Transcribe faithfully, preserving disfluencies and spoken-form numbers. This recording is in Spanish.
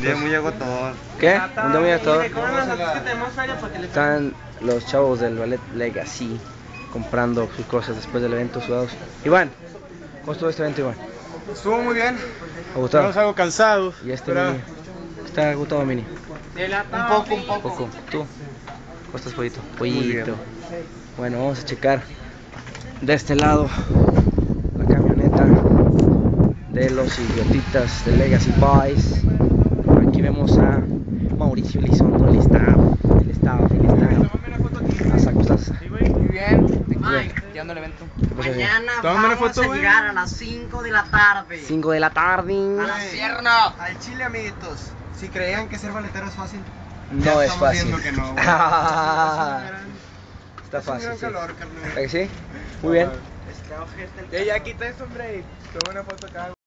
Un día muy agotador. ¿Qué? Un día muy agotador. Están Están los chavos del Ballet Legacy comprando sus cosas después del evento sudados. Iván, ¿cómo estuvo este evento, Iván? Estuvo muy bien. ¿Te gustó? Estamos algo cansados. Y este pero... mini. ¿Está agotado, mini? Un poco, un poco. Poco. ¿Tú? ¿Cómo estás, pollito? Muy bien. Pollito. Bueno, vamos a checar de este lado la camioneta de los idiotitas de Legacy Boys. Aquí vemos a Mauricio Elizondo, el staff, el staff, el staff. Hasta ¿cómo estás? Muy bien. Bien. Llegando al evento. ¿Qué pasa, Mañana Tómame una vamos foto, a güey. llegar a las cinco de la tarde. cinco de la tarde. A la Sierra. Al chile, amiguitos. Si creían que ser baletero es fácil, No ya es estamos fácil. viendo que no, güey. Está Es un fácil, gran sí. calor, carnal. ¿A que sí? Muy bien. Ya, ya quita eso, hombre. Toma una foto acá.